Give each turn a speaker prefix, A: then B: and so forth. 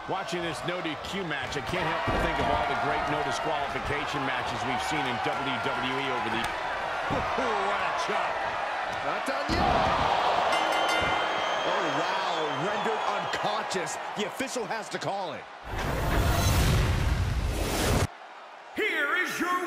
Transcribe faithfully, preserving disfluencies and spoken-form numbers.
A: Watching this no D Q match, I can't help but think of all the great no disqualification matches we've seen in W W E over the...
B: What a chop. Not done yet. Oh, wow. Rendered unconscious. The official has to call it.
C: Here is your